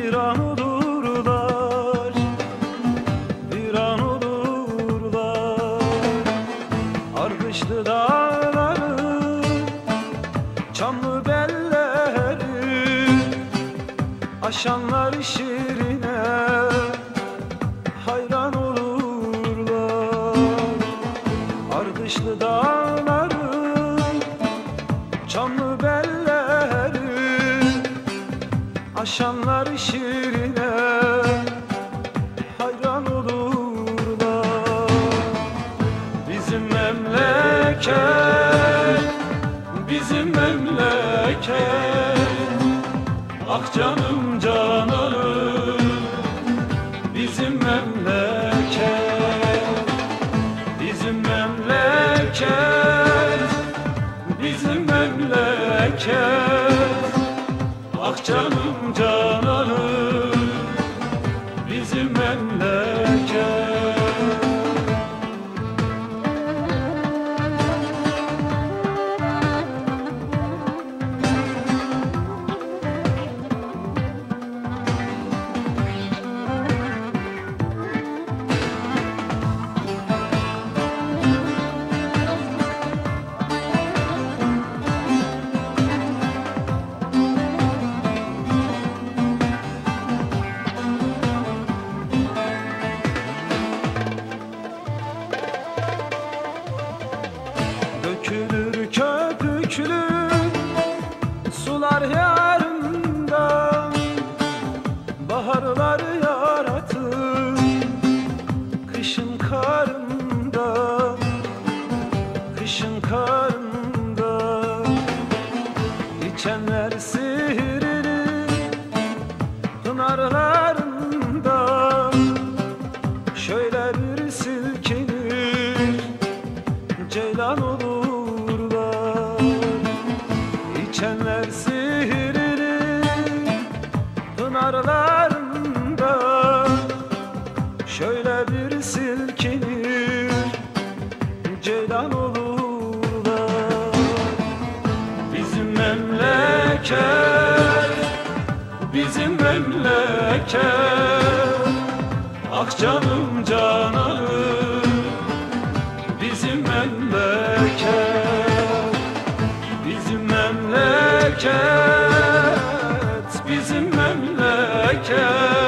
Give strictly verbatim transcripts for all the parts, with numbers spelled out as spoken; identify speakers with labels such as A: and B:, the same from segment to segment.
A: viran olurlar, viran olurlar. Ardışlı dağları, çamlı belleri, aşanlar şirine hayran olurlar. Ardışlı dağları, çamlı belleri, aşanlar şirine hayran olurlar. Bizim memleket, bizim memleket, ah canım cananım. Bizim memleket, bizim memleket, bizim memleket, ah canım cananım. Bizim memleket. Dökülür köpüklü sular yarında, baharlar yaratır kışın karında, kışın karında. İçenler sihirli pınarlarında, şöyle bir silkinir ceylan olurlar. İçenler sihirli pınarlarında, şöyle bir silkinir ceylan olurlar. Bizim memleket, bizim memleket, ah canım cananım. Bizim memleket, bizim memleket, bizim memleket,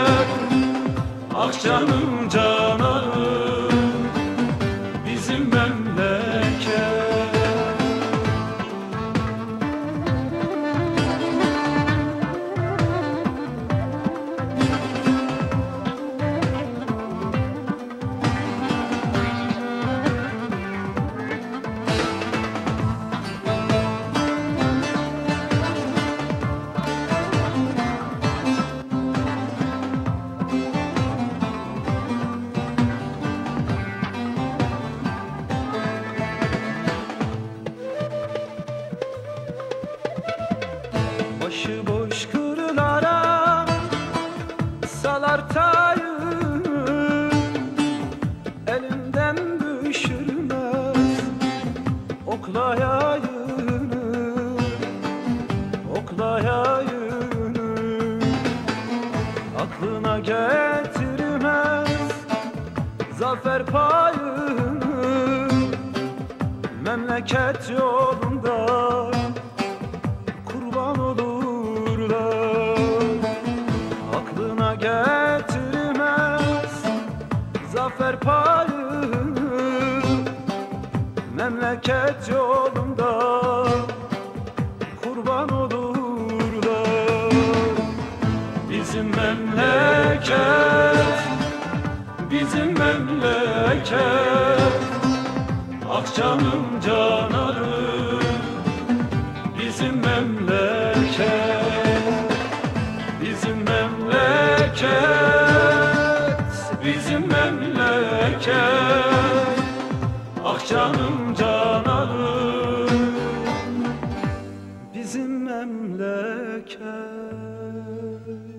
A: ah canım cananım. Bizim memleket. Başıboş kırlara salar tayını, elinden düşürmez oklayayını, oklayayını. Aklına getirmez zafer payını, memleket yolunda kurban olurlar. Aklına getirmez zafer payını, memleket yolunda kurban olurlar. Bizim memleket, bizim memleket, ah canım cananım. Bizim memleket, bizim memleket, bizim memleket, ah canım cananım. Bizim memleket.